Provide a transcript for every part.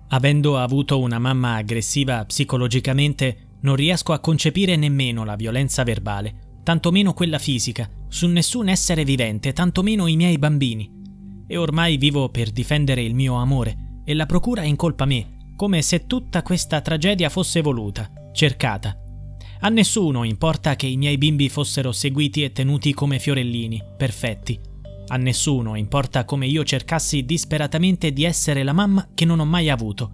Avendo avuto una mamma aggressiva psicologicamente, non riesco a concepire nemmeno la violenza verbale, tantomeno quella fisica, su nessun essere vivente, tantomeno i miei bambini. E ormai vivo per difendere il mio amore, e la procura incolpa me, come se tutta questa tragedia fosse voluta, cercata. A nessuno importa che i miei bimbi fossero seguiti e tenuti come fiorellini, perfetti. A nessuno importa come io cercassi disperatamente di essere la mamma che non ho mai avuto.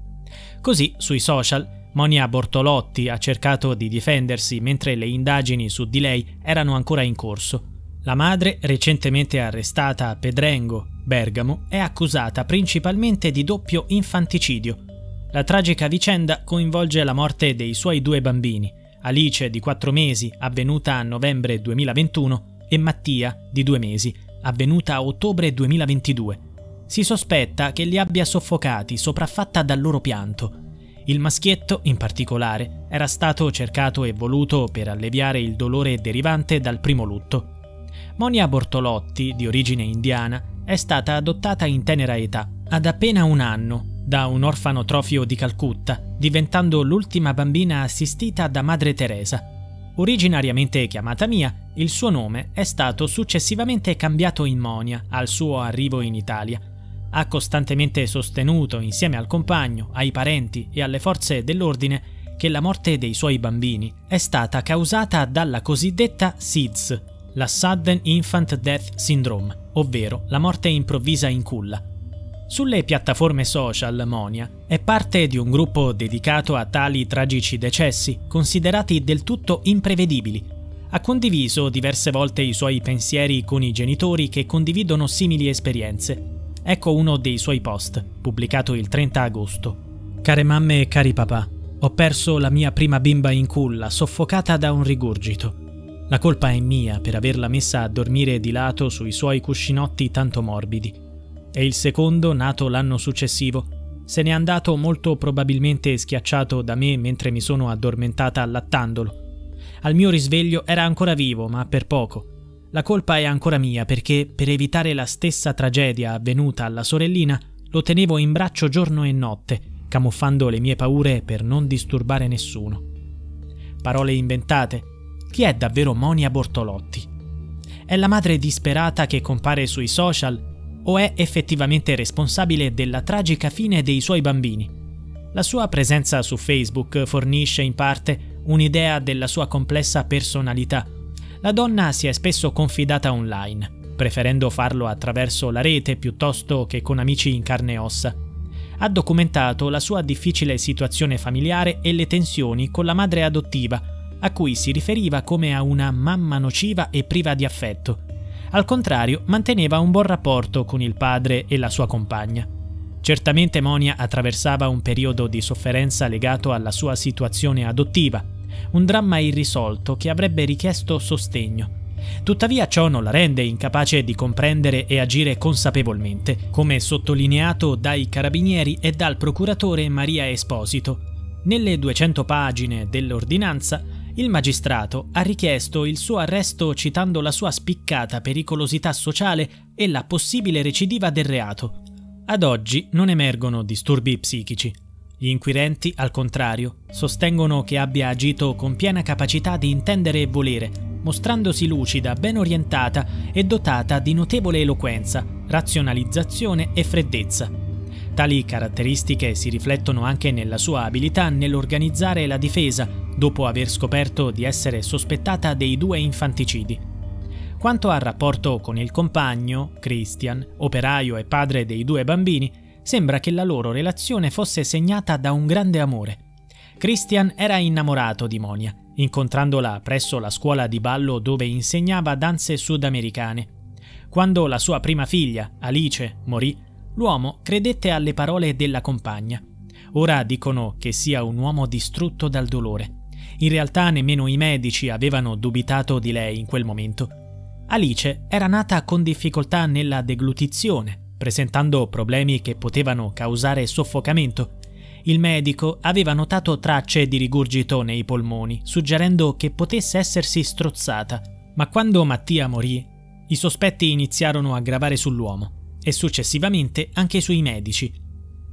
Così, sui social, Monia Bortolotti ha cercato di difendersi mentre le indagini su di lei erano ancora in corso. La madre, recentemente arrestata a Pedrengo, Bergamo, è accusata principalmente di doppio infanticidio. La tragica vicenda coinvolge la morte dei suoi 2 bambini, Alice di 4 mesi, avvenuta a novembre 2021, e Mattia di 2 mesi, avvenuta a ottobre 2022. Si sospetta che li abbia soffocati, sopraffatta dal loro pianto. Il maschietto, in particolare, era stato cercato e voluto per alleviare il dolore derivante dal primo lutto. Monia Bortolotti, di origine indiana, è stata adottata in tenera età, ad appena 1 anno, da un orfanotrofio di Calcutta, diventando l'ultima bambina assistita da Madre Teresa. Originariamente chiamata Mia, il suo nome è stato successivamente cambiato in Monia al suo arrivo in Italia. Ha costantemente sostenuto, insieme al compagno, ai parenti e alle forze dell'ordine, che la morte dei suoi bambini è stata causata dalla cosiddetta SIDS, la Sudden Infant Death Syndrome, ovvero la morte improvvisa in culla. Sulle piattaforme social, Monia è parte di un gruppo dedicato a tali tragici decessi, considerati del tutto imprevedibili. Ha condiviso diverse volte i suoi pensieri con i genitori che condividono simili esperienze. Ecco uno dei suoi post, pubblicato il 30 agosto. Care mamme e cari papà, ho perso la mia prima bimba in culla, soffocata da un rigurgito. La colpa è mia per averla messa a dormire di lato sui suoi cuscinotti tanto morbidi. E il secondo, nato l'anno successivo, se n'è andato molto probabilmente schiacciato da me mentre mi sono addormentata allattandolo. Al mio risveglio era ancora vivo, ma per poco. La colpa è ancora mia perché, per evitare la stessa tragedia avvenuta alla sorellina, lo tenevo in braccio giorno e notte, camuffando le mie paure per non disturbare nessuno. Parole inventate. Chi è davvero Monia Bortolotti? È la madre disperata che compare sui social o è effettivamente responsabile della tragica fine dei suoi bambini? La sua presenza su Facebook fornisce in parte un'idea della sua complessa personalità. La donna si è spesso confidata online, preferendo farlo attraverso la rete piuttosto che con amici in carne e ossa. Ha documentato la sua difficile situazione familiare e le tensioni con la madre adottiva, a cui si riferiva come a una mamma nociva e priva di affetto. Al contrario, manteneva un buon rapporto con il padre e la sua compagna. Certamente Monia attraversava un periodo di sofferenza legato alla sua situazione adottiva, un dramma irrisolto che avrebbe richiesto sostegno. Tuttavia ciò non la rende incapace di comprendere e agire consapevolmente, come sottolineato dai carabinieri e dal procuratore Maria Esposito. Nelle 200 pagine dell'ordinanza, il magistrato ha richiesto il suo arresto citando la sua spiccata pericolosità sociale e la possibile recidiva del reato. Ad oggi non emergono disturbi psichici. Gli inquirenti, al contrario, sostengono che abbia agito con piena capacità di intendere e volere, mostrandosi lucida, ben orientata e dotata di notevole eloquenza, razionalizzazione e freddezza. Tali caratteristiche si riflettono anche nella sua abilità nell'organizzare la difesa, dopo aver scoperto di essere sospettata dei 2 infanticidi. Quanto al rapporto con il compagno, Christian, operaio e padre dei 2 bambini, sembra che la loro relazione fosse segnata da un grande amore. Christian era innamorato di Monia, incontrandola presso la scuola di ballo dove insegnava danze sudamericane. Quando la sua prima figlia, Alice, morì, l'uomo credette alle parole della compagna. Ora dicono che sia un uomo distrutto dal dolore. In realtà nemmeno i medici avevano dubitato di lei in quel momento. Alice era nata con difficoltà nella deglutizione, presentando problemi che potevano causare soffocamento. Il medico aveva notato tracce di rigurgito nei polmoni, suggerendo che potesse essersi strozzata. Ma quando Mattia morì, i sospetti iniziarono a gravare sull'uomo e successivamente anche sui medici.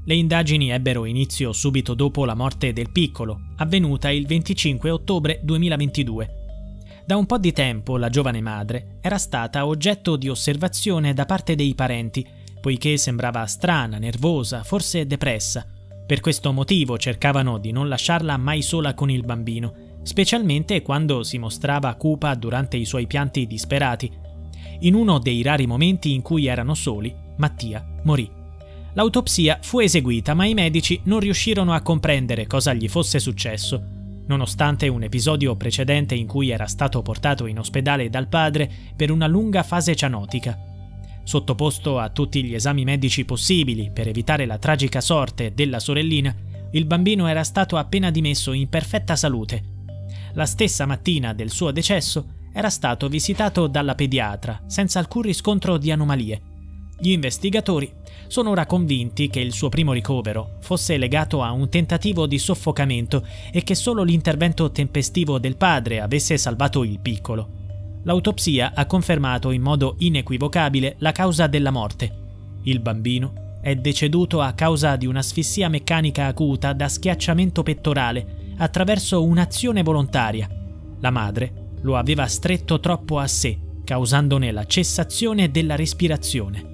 Le indagini ebbero inizio subito dopo la morte del piccolo, avvenuta il 25 ottobre 2022. Da un po' di tempo la giovane madre era stata oggetto di osservazione da parte dei parenti, poiché sembrava strana, nervosa, forse depressa. Per questo motivo cercavano di non lasciarla mai sola con il bambino, specialmente quando si mostrava cupa durante i suoi pianti disperati. In uno dei rari momenti in cui erano soli, Mattia morì. L'autopsia fu eseguita, ma i medici non riuscirono a comprendere cosa gli fosse successo, nonostante un episodio precedente in cui era stato portato in ospedale dal padre per una lunga fase cianotica. Sottoposto a tutti gli esami medici possibili per evitare la tragica sorte della sorellina, il bambino era stato appena dimesso in perfetta salute. La stessa mattina del suo decesso era stato visitato dalla pediatra senza alcun riscontro di anomalie. Gli investigatori sono ora convinti che il suo primo ricovero fosse legato a un tentativo di soffocamento e che solo l'intervento tempestivo del padre avesse salvato il piccolo. L'autopsia ha confermato in modo inequivocabile la causa della morte. Il bambino è deceduto a causa di un'asfissia meccanica acuta da schiacciamento pettorale attraverso un'azione volontaria. La madre lo aveva stretto troppo a sé, causandone la cessazione della respirazione.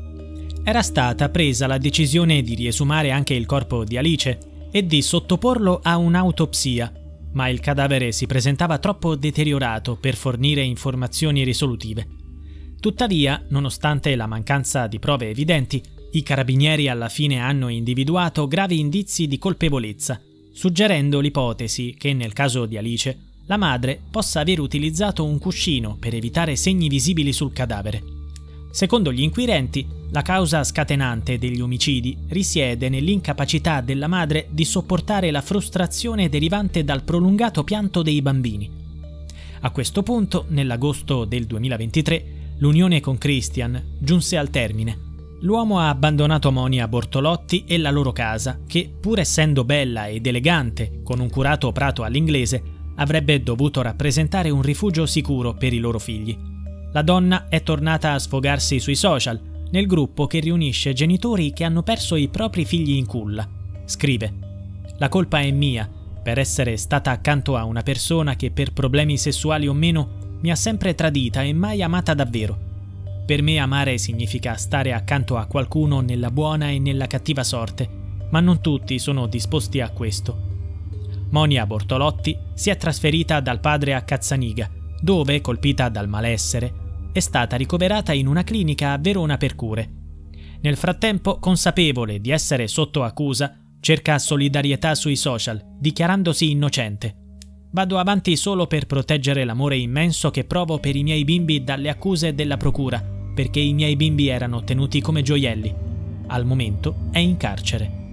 Era stata presa la decisione di riesumare anche il corpo di Alice e di sottoporlo a un'autopsia, ma il cadavere si presentava troppo deteriorato per fornire informazioni risolutive. Tuttavia, nonostante la mancanza di prove evidenti, i carabinieri alla fine hanno individuato gravi indizi di colpevolezza, suggerendo l'ipotesi che nel caso di Alice la madre possa aver utilizzato un cuscino per evitare segni visibili sul cadavere. Secondo gli inquirenti, la causa scatenante degli omicidi risiede nell'incapacità della madre di sopportare la frustrazione derivante dal prolungato pianto dei bambini. A questo punto, nell'agosto del 2023, l'unione con Christian giunse al termine. L'uomo ha abbandonato Monia Bortolotti e la loro casa, che, pur essendo bella ed elegante, con un curato prato all'inglese, avrebbe dovuto rappresentare un rifugio sicuro per i loro figli. La donna è tornata a sfogarsi sui social, nel gruppo che riunisce genitori che hanno perso i propri figli in culla. Scrive: «La colpa è mia per essere stata accanto a una persona che per problemi sessuali o meno mi ha sempre tradita e mai amata davvero. Per me amare significa stare accanto a qualcuno nella buona e nella cattiva sorte, ma non tutti sono disposti a questo». Monia Bortolotti si è trasferita dal padre a Cazzaniga, dove, colpita dal malessere, è stata ricoverata in una clinica a Verona per cure. Nel frattempo, consapevole di essere sotto accusa, cerca solidarietà sui social, dichiarandosi innocente. «Vado avanti solo per proteggere l'amore immenso che provo per i miei bimbi dalle accuse della procura, perché i miei bimbi erano tenuti come gioielli. Al momento è in carcere».